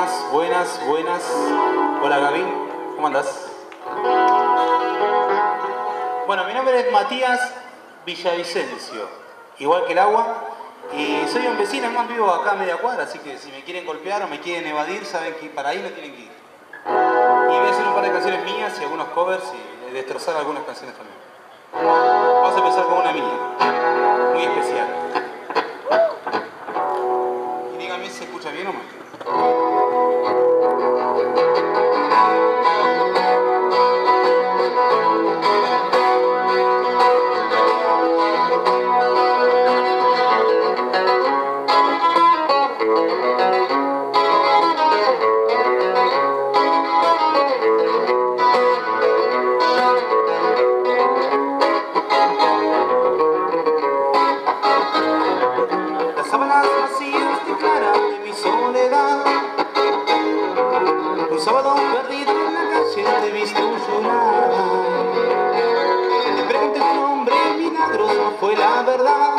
Buenas, buenas, buenas. Hola Gaby, ¿cómo andás? Bueno, mi nombre es Matías Villavicencio, igual que el agua. Y soy un vecino, además vivo acá a media cuadra, así que si me quieren golpear o me quieren evadir, saben que para ahí no tienen que ir. Y voy a hacer un par de canciones mías y algunos covers y destrozar algunas canciones también. Vamos a empezar con una mía, muy especial. Y díganme si se escucha bien o mal. Un sábado perdido en la calle te he visto llorar. Te pregunté tu nombre, milagros, no fue la verdad.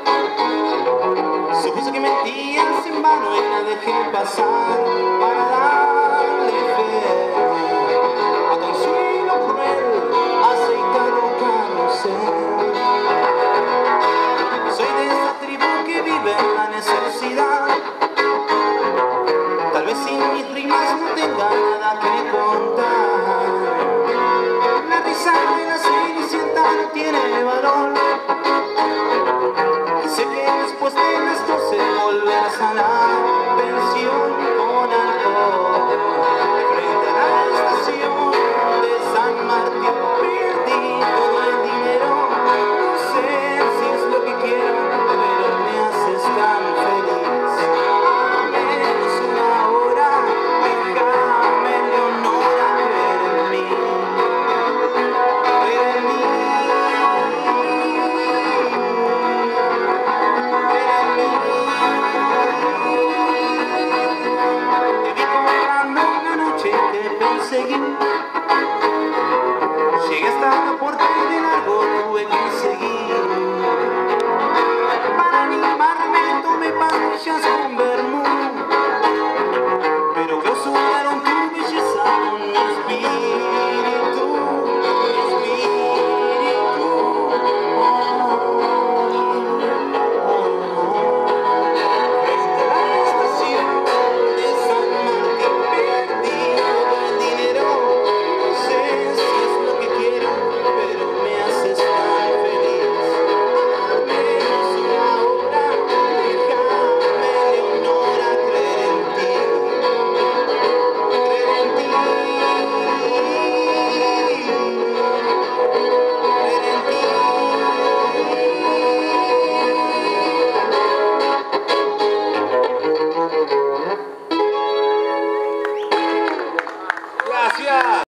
Supuse que mentías en vano y la dejé pasar para darle fe a tu anzuelo cruel, aceitado carrusel. Soy de esa tribu que vive en la necesidad. Tal vez sin mis rimas no tenga nada que contar. La risa de la cenicienta no tiene valor. Y sé que después de las 12 volverás a la pensión.